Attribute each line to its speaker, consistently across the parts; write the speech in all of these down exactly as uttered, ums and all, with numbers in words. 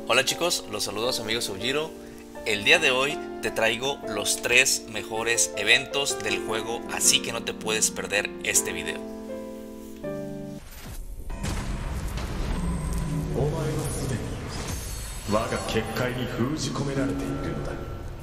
Speaker 1: Hola chicos, los saludos amigos Sub-Zero. El día de hoy te traigo los tres mejores eventos del juego, así que no te puedes perder este video.
Speaker 2: お前はすでに我が結界に封じ込められているのだ。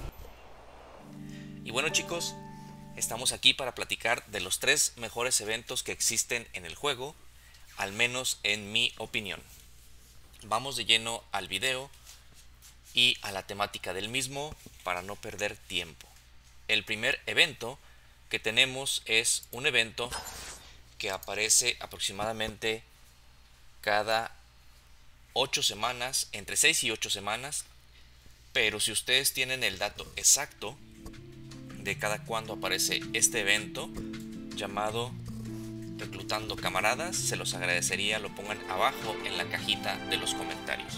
Speaker 1: Y bueno chicos, estamos aquí para platicar de los tres mejores eventos que existen en el juego, al menos en mi opinión. Vamos de lleno al video y a la temática del mismo para no perder tiempo. El primer evento que tenemos es un evento que aparece aproximadamente cada ocho semanas, entre seis y ocho semanas, pero si ustedes tienen el dato exacto de cada cuándo aparece este evento llamado Reclutando Camaradas, se los agradecería lo pongan abajo en la cajita de los comentarios.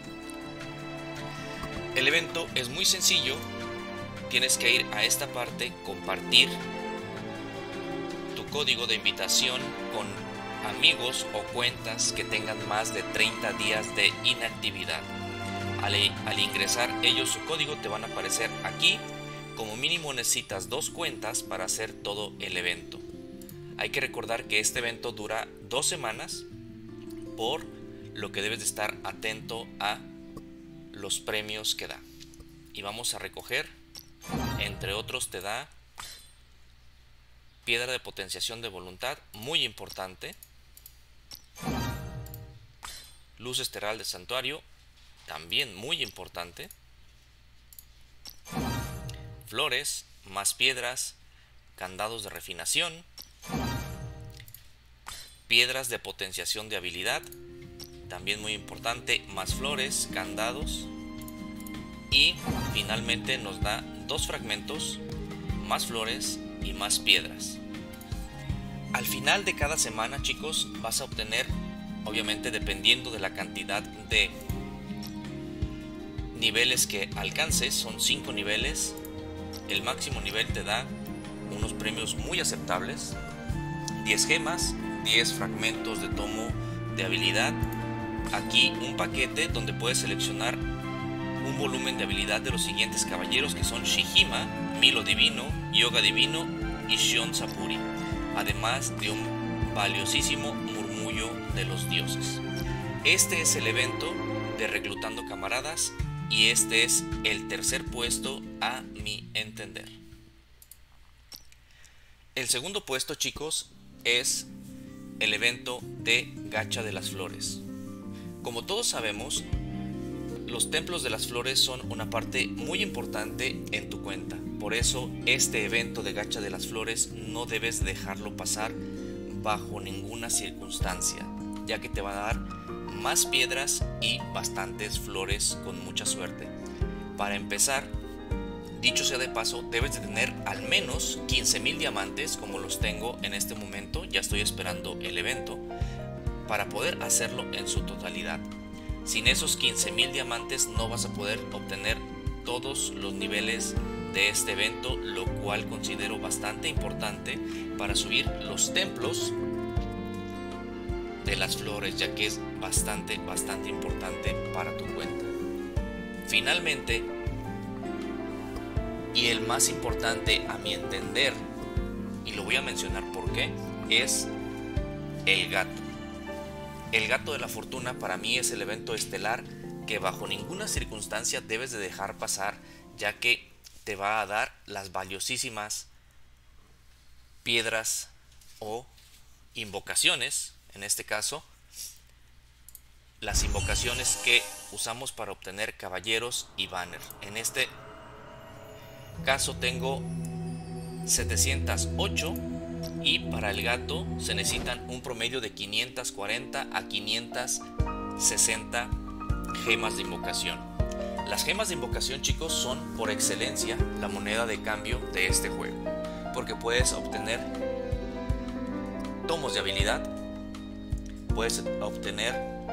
Speaker 1: El evento es muy sencillo, tienes que ir a esta parte, compartir tu código de invitación con amigos o cuentas que tengan más de treinta días de inactividad. Al, al ingresar ellos su código te van a aparecer aquí. Como mínimo necesitas dos cuentas para hacer todo el evento. Hay que recordar que este evento dura dos semanas, por lo que debes de estar atento a los premios que da. Y vamos a recoger, entre otros te da piedra de potenciación de voluntad, muy importante. Luz esteral de santuario, también muy importante. Flores, más piedras, candados de refinación, piedras de potenciación de habilidad, también muy importante, más flores, candados, y finalmente nos da dos fragmentos, más flores y más piedras. Al final de cada semana, chicos, vas a obtener, obviamente dependiendo de la cantidad de niveles que alcances, son cinco niveles. El máximo nivel te da unos premios muy aceptables, diez gemas, diez fragmentos de tomo de habilidad. Aquí un paquete donde puedes seleccionar un volumen de habilidad de los siguientes caballeros, que son Shihima, Milo Divino, Yoga Divino y Shion Sapuri, además de un valiosísimo Murmullo de los Dioses. Este es el evento de Reclutando Camaradas y este es el tercer puesto a mi entender. El segundo puesto, chicos, es el evento de Gacha de las Flores. Como todos sabemos, los templos de las flores son una parte muy importante en tu cuenta. Por eso este evento de Gacha de las Flores no debes dejarlo pasar bajo ninguna circunstancia, ya que te va a dar más piedras y bastantes flores con mucha suerte. Para empezar, dicho sea de paso, debes de tener al menos quince mil diamantes, como los tengo en este momento. Ya estoy esperando el evento para poder hacerlo en su totalidad. Sin esos quince mil diamantes no vas a poder obtener todos los niveles de este evento, lo cual considero bastante importante para subir los templos de las flores, ya que es bastante, bastante importante para tu cuenta. Finalmente, y el más importante a mi entender, y lo voy a mencionar por qué, es el gato. El gato de la fortuna para mí es el evento estelar que bajo ninguna circunstancia debes de dejar pasar, ya que te va a dar las valiosísimas piedras o invocaciones. En este caso, las invocaciones que usamos para obtener caballeros y banner. En este caso tengo setecientas ocho y para el gato se necesitan un promedio de quinientas cuarenta a quinientas sesenta gemas de invocación. Las gemas de invocación, chicos, son por excelencia la moneda de cambio de este juego, porque puedes obtener tomos de habilidad, puedes obtener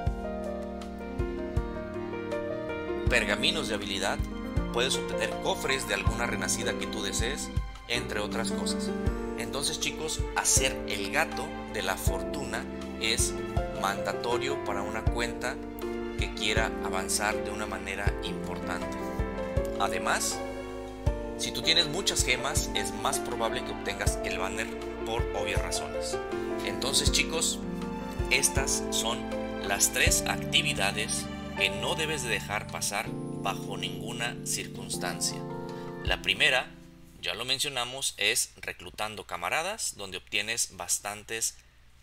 Speaker 1: pergaminos de habilidad, puedes obtener cofres de alguna renacida que tú desees, entre otras cosas. Entonces, chicos, hacer el gato de la fortuna es mandatorio para una cuenta que quiera avanzar de una manera importante. Además, si tú tienes muchas gemas, es más probable que obtengas el banner por obvias razones. Entonces, chicos, estas son las tres actividades que no debes de dejar pasar bajo ninguna circunstancia. La primera, ya lo mencionamos, es reclutando camaradas, donde obtienes bastantes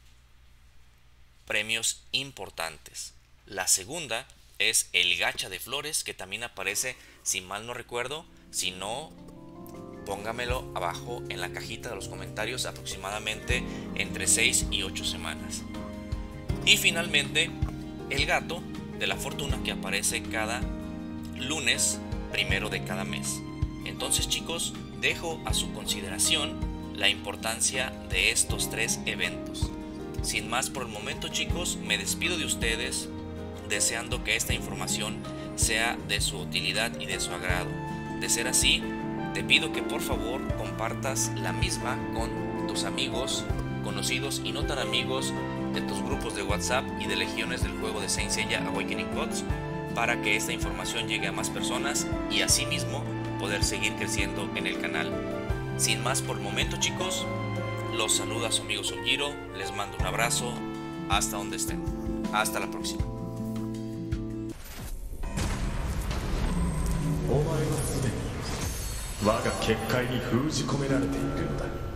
Speaker 1: premios importantes. La segunda es el gacha de flores, que también aparece, si mal no recuerdo, si no, póngamelo abajo en la cajita de los comentarios, aproximadamente entre seis y ocho semanas. Y finalmente, el gato de la fortuna, que aparece cada lunes primero de cada mes. Entonces, chicos, dejo a su consideración la importancia de estos tres eventos. Sin más por el momento, chicos, me despido de ustedes deseando que esta información sea de su utilidad y de su agrado. De ser así, te pido que por favor compartas la misma con tus amigos, conocidos y no tan amigos de tus grupos de WhatsApp y de legiones del juego de Saint Seiya Awakening Gods, para que esta información llegue a más personas y asimismo poder seguir creciendo en el canal. Sin más por el momento, chicos, los saluda su amigo Sojiro, les mando un abrazo hasta donde estén. Hasta la próxima.
Speaker 2: お前はすでに我が結界に封じ込められているのだ。